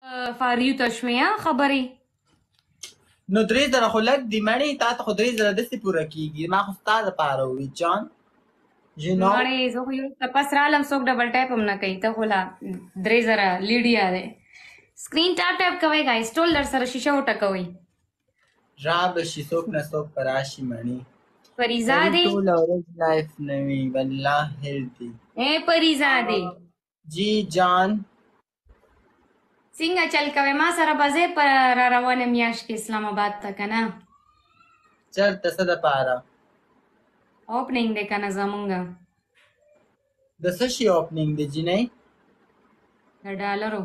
فاریو ته شوې خبرې نو 3000 خو لږ دي مړې تا ته خو 3000 داسې پوره کېږي ما خو ستا دپاره ووي جان مړې زه خو یو تپس رالم څوک ډبل ټایپ هم نه کوي ته خو لا 3000 لیډیا دی سکرین ټاپ ټاپ کوئ ګایز ټول در سره شیشه وټکوئ را به شي څوک نه څوک به راشي مړې پریزادې ټوله ورځ لایف نه وي والله هېر دي پریزادې جی جان څنګه چل کوې ما سره به ځې په را روانه میاشت کې اسلام آباد ته که نه چېرته څه دپاره اوپننګ دی که نه زمونږ د څه شي اوپننګ دی جینۍ د ډالرو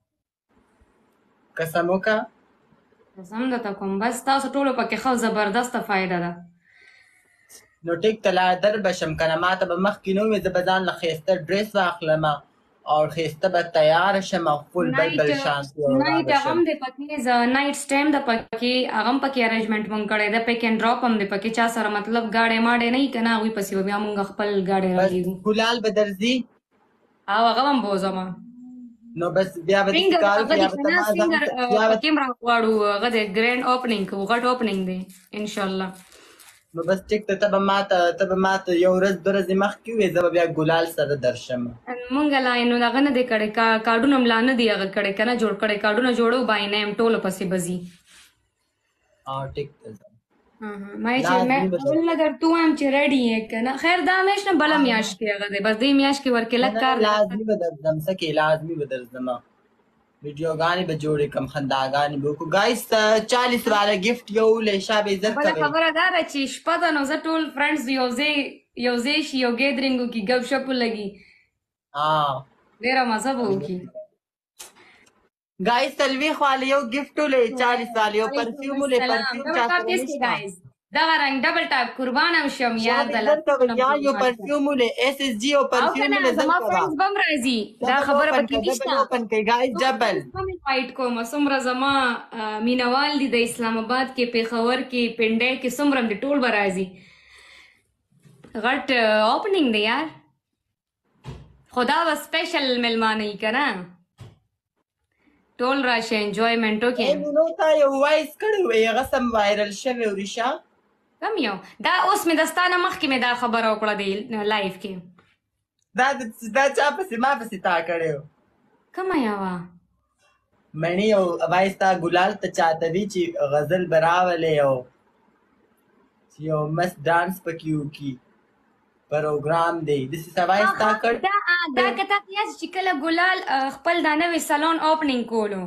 قسم وکړه قسم درته کوم بس تاسو ټولو پکې ښه زبردسته فایده ده نو ټیک ته لا در به شم که نه ما ته به مخکې نه ووایې زه به ځان له ښایسته ډرېس واخلمه او ښایسته به تیاره شم او فل بل شان نایټ هغه هم دی پکې نایټ سټیم ده پکې هغه هم پکې ارینجمنټ مونږ کړی ده پیک اینډ ډراپ هم دی پکې چا سره مطلب ګاډی ماډی نه وي که نه هغوی پسې به بیا مونږ خپل ګاډی رالیږو ګلال به درځي او هغه هم بوځمه نو بس بیا به داسې کار وکړو یا به ته ما پکې هم راغواړو هغه دی ګرینډ اوپننګ کوو غټ اوپننګ دی انشاءالله نو بس ټیک ته ته به ماته یو ورځ دوه ورځې مخکې ووایې زه به بیا ګلال سره درشم مونږ لا نو هغه نه دی کړی کارډونه هم لا نه دی هغه کړی که نه جوړ کړی کارډونه جوړو باینه یم ټولو پسې به ځي ټیک ته ځه ما چې اول درته ووایم چې ریډي یې که نه خیر دا میاشت نه بله میاشت کې هغه دی بس دې میاشت کې ورکې لږ کار لازمي به درځم څه کې لازمي به درځم ویډیوګانې به جوړې کړم خنداګانې به وکړو ګایز 40 والا ګفټ یو لیشه به عزت کوئ بله خبره دا ده چې شپه ده نو زه ټول فرینډز یو ځای شي یو ګیدرینګ وکړي ګپ شپ ولګي ډېره مزه به وکړي ګایز 40 والا یو ګفټ ولې 40 والا یو پرفیوم ولې پرفیوم چا سره نشته دغه رنګ ډبل ټاپ قربان هم شم یار د یا یو پرفیوم ولې ایس ایس جی او پرفیوم ولې زما فرینډز به هم راځي دا خبره پکې نشته اوپن کوي ګایز ډبل فایټ کوم څومره زما مینوال دي د اسلام آباد کې پیښور کې پنډۍ کې څومره دي ټول به راځي غټ اوپننګ دی یار خدا به سپیشل میلمانه یي که نه ټول راشه انجوایمنټ وکړي نو تا یو وایس کړی وی هغه سم وایرل شوی و ریشه کم یو دا اوس مې د ستا نه مخکې مې دا خبره وکړه دی لایف کې دا چا پسې ما پسې تا کړی و کومه یوه مڼې یو وایس تا ګلال ته چاته وي چې غزل به راولې او چې یو مست ډانس پکې وکړي پروګرام دی داسې څه وایس تا کړ دا که تا ته یاد چې کله ګلال خپل دا نوی سالون اوپننګ کولو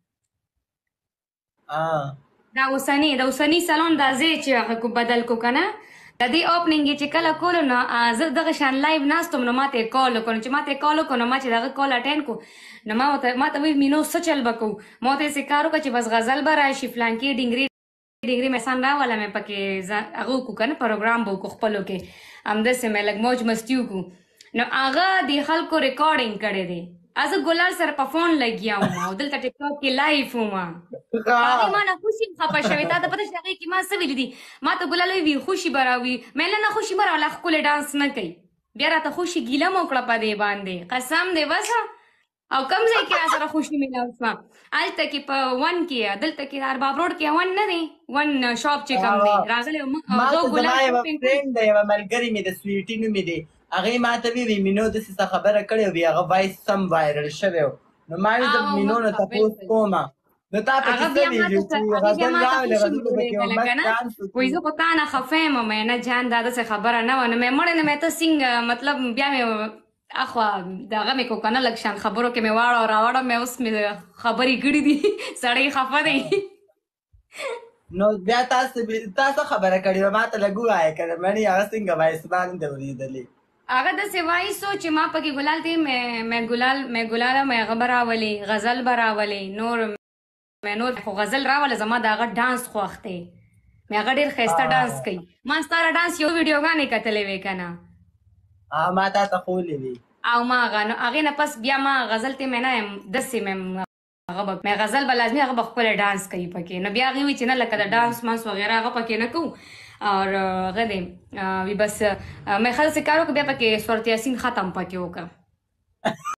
دا اوسني سالون دا ځای چې هغه بدل کو که نه د دې اوپننګ یې چې کله کولو نو زه دغه شان لایو ناستم نو ما ته یې کال وکړو چې ما ته یې کال وکړو نو ما چې دغه کال اټینډ کړو نو ما ته وایي مینو څه چل به کوو ما ته یې کار وکړه چې بس غزل به راشي فلانکي ډنګري محسن راوله مې پکې هغه وکړو که نه پروګرام به وکړو خپلو کې همداسې مې لږ موج مستی وکړو نو هغه د خلکو ریکارډینګ کړی دی زه ګلال سره په فون لګیا وم او دلته ټیک ټاک کې لایف وم هغې ما نه خوشي خفه شوې تا ته پته چې هغې کې ما څه ویلي دي ما ته ګلال وی خوشي به راوي مې نه خوشي به راوله ښکلی ډانس نه کوي بیا راته خوشي ګیله مو کړه په دې باندې قسم دی بس او کم ځای کې را سره خوشي میلاو شوه هلته کې په ون کې دلته کې ارباب روډ کې ون نه دی ون شاپ چې کوم دی راغلی ما ته زما یوه فرینډ ده یوه ملګرې مې د سویټي نومې دی هغې ما ته ویلي مینو داسې څه خبره کړې وي هغه وایس سم وایرل شوی و نو ما ویل زه مینو نه تپوس کومه نو تا پکې څه ویلي چې غزل راولې غزل به پکې یو مست ډانس وایي زه خو تا نه خفه یم نه جان دا داسې خبره نه وه نو مې مړې نه مې ته څنګه مطلب بیا مې اخوا دغه مې کو که نه لږ شان خبرو کې مې واړه راوړه مې اوس مې خبرې کړي دي سړی خفه دی نو بیا تا څه خبره کړې وه ما ته لږ ووایه که نه مڼې هغه څنګه وایس باندې اورېدلې هغه داسې وایس و چې ما پکې ګلال ته مې ګلاله مې هغه به راولې غزل به راولې نور خو غزل راوله زما د هغه ډانس خوښ دی مې هغه ډېر ښایسته ډانس کوي ما ستا ډانس یو ویډیوګانې کتلې وې که نه ما تا ته ښولې وې او ما هغې نه پس بیا ما غزل ته مې نه یم داسې مې غزل به لازمي هغه به خپله ډانس کوي پکې نو بیا هغې وایي چې نه لکه د ډانس مانس وغیره هغه پکې نه کوو اور هغه دی وي بس مې ښه داسې کار وکړه بیا پکې صورت یاسین ختم پکې وکړه